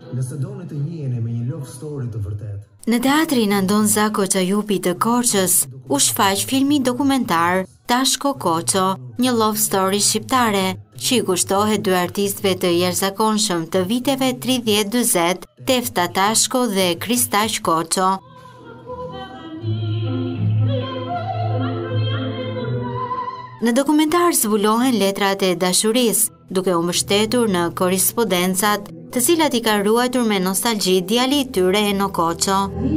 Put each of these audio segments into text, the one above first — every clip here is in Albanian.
Nëse doni të njiheni me një love story të vërtet. Në teatrin Andon Zako Çajupi të Korçës u shfaq filmi dokumentar Tashko Koço, një love story shqiptare, që i kushtohet dy artistëve të jashtëzakonshëm të viteve 30-40, Tefta Tashko dhe Kristaq Koço. Në dokumentar zbulohen letrat e dashurisë, duke u mbështetur në korrespondencat, të cilat i kanë ruajtur me nostalgji djali i tyre Eno Koço.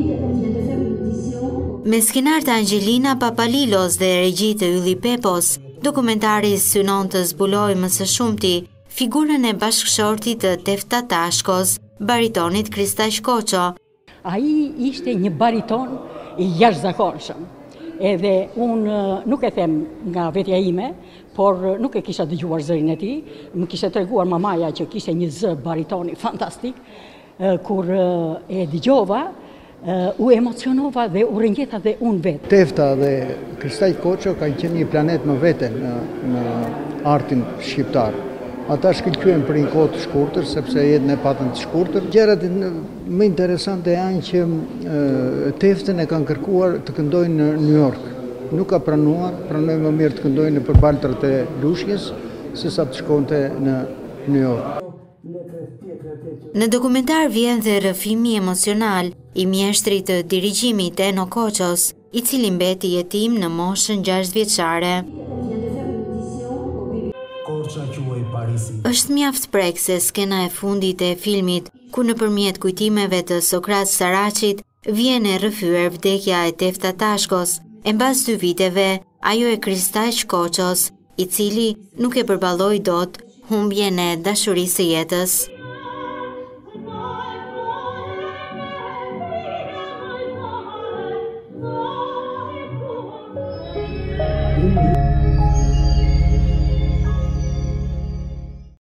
Me skenartë Angelina Papalilos dhe regji të Ylli Pepos, dokumentari synon të zbulojë më së shumti figurën e bashkëshortit të Tefta Tashkos, baritonit Kristaq Koço. Ai ishte një bariton i jashtëzakonshëm. Edhe unë nuk e them nga vetja ime, por nuk e kisha dëgjuar zërin e tij, më kishte treguar mamaja që kishte një zë baritoni fantastik, kur e dëgjova, u emocionova dhe u rëngjeta dhe unë vetë. Tefta dhe Kristaq Koço kanë qenë një planet më vete në artin shqiptar. Ata shkëlqyen për një kohë të shkurtër, sepse jetën e patën të shkurtër. Gjërat më interesante janë që Teftën e kanë kërkuar të këndojnë në New York. Nuk ka pranuar, pranoi më mirë të këndojnë në përbaltrat e Lushjes, sesa të shkonte në New York. Në dokumentar vjen dhe rrëfimi emocional i mjeshtrit të dirigjimit Eno Koços, i cili mbeti jetim në moshën 6 vjeçare. Është mjaft prekse skena e fundit e filmit, ku nëpërmjet kujtimeve të Sokrat Saraqit vjen e rrëfyer vdekja e Tefta Tashkos, e mbas 2 viteve ajo e Kristaq Koços, i cili nuk e përballoi dot humbjen e dashurisë së jetës. Mm-hmm.